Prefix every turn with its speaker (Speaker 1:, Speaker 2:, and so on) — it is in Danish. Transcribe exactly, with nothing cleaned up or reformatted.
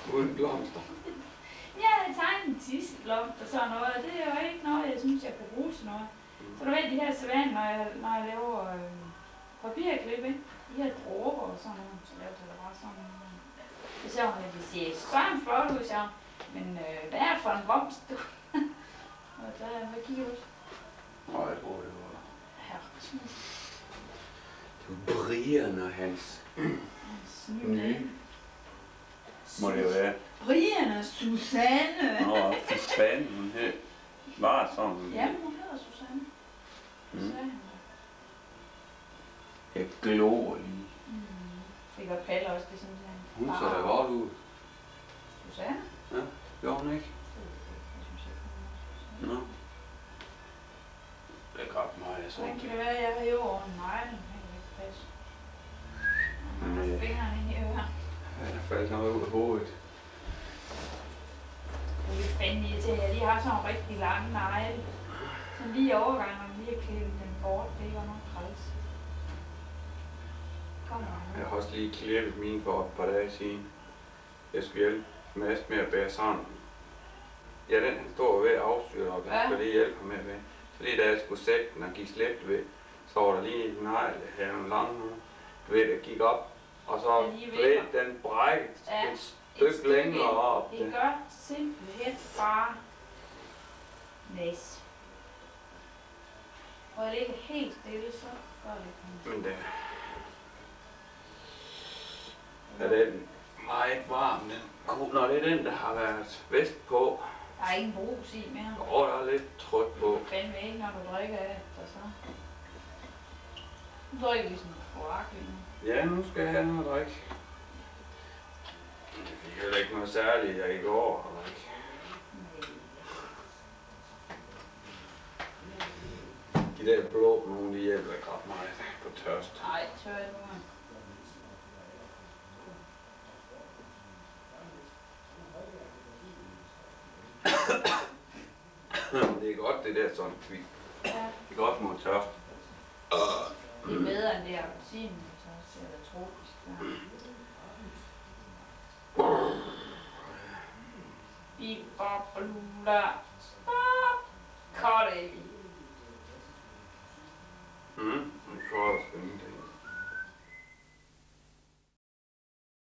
Speaker 1: Uden blomster.
Speaker 2: Jeg havde tegnet en tisseblomst og sådan noget, og det er jo ikke noget, jeg synes, jeg kan bruge til noget. Mm. Så du ved, de her sædvaner, når jeg, når jeg laver øh, papirklip, ikke? De her dråber og sådan noget, så laver jeg da bare sådan noget. Så siger hun, at de siger, sådan flot ud, siger hun. Men øh, hvad er det for en blomst, du? Og der, hvad kigger du?
Speaker 1: Åh, jeg tror, det var...
Speaker 2: Herre Rasmus.
Speaker 1: Det var Brian og hans...
Speaker 2: Hans nye.
Speaker 1: Må det jo være.
Speaker 2: Brian og Susanne.
Speaker 1: Nå, Susanne, hun hed. Var sådan, hun hed.
Speaker 2: Jamen, hun hedder Susanne.
Speaker 1: Mm.
Speaker 2: Susanne.
Speaker 1: Jeg glor lige.
Speaker 2: Mm. Fik og Palle også, det synes jeg.
Speaker 1: Hun så da godt ud.
Speaker 2: Susanne?
Speaker 1: Ja, gjorde hun ikke? Nå. Det er godt meget, jeg så
Speaker 2: Hvordan
Speaker 1: ikke.
Speaker 2: kan det være, at jeg har jo over neglen? Det kan ikke passe.
Speaker 1: Men,
Speaker 2: Jeg har
Speaker 1: øh,
Speaker 2: fingeren ind i øret.
Speaker 1: Ja, der faldt noget ud af hovedet.
Speaker 2: Det er lidt fandme irriterende. Jeg lige har sådan nogle rigtig lange negle. Sådan lige i overgangen, og lige at klippe den bort. Det var nok træls. Kom
Speaker 1: Jeg
Speaker 2: nu.
Speaker 1: har også lige klippet mine for et par dage siden. Jeg skulle hjælpe Mads med at bære sammen. Ja, den han står ved at afstyre, og den
Speaker 2: Ja.
Speaker 1: skal lige hjælpe ham med ved. Fordi da jeg skulle sætte den og gik slæbt ved, så var der lige en negl, jeg havde en lang nu. Du ved, der gik op, og så
Speaker 2: Den lige
Speaker 1: blev
Speaker 2: væk.
Speaker 1: den brækket
Speaker 2: Ja,
Speaker 1: et stykke længere op.
Speaker 2: Det gør simpelthen bare næs. Og jeg ligger helt stille, så gør det ikke
Speaker 1: Men det er den meget varm, den ko. Nå, det er den, der har været vest på.
Speaker 2: Der er ingen brus i mere.
Speaker 1: Og der er lidt tryk på.
Speaker 2: Fandme ikke, når du drikker af det, så. Nu drikker vi sådan en kloak nu.
Speaker 1: Ja, nu skal jeg have noget at drikke. Jeg fik heller ikke noget særligt jeg i går. Eller ikke. De der blå nogen, de hjælper ikke ret meget på tørst.
Speaker 2: Nej, tør jeg nu.
Speaker 1: Det er godt, det der sådan kvidt.
Speaker 2: Ja,
Speaker 1: Det er godt mod tørst.
Speaker 2: det er bedre end det appelsin, så ser det tropisk der. Bip, bop, blula. Stop! Cut it.
Speaker 1: Mhm, det får der sgu ingenting.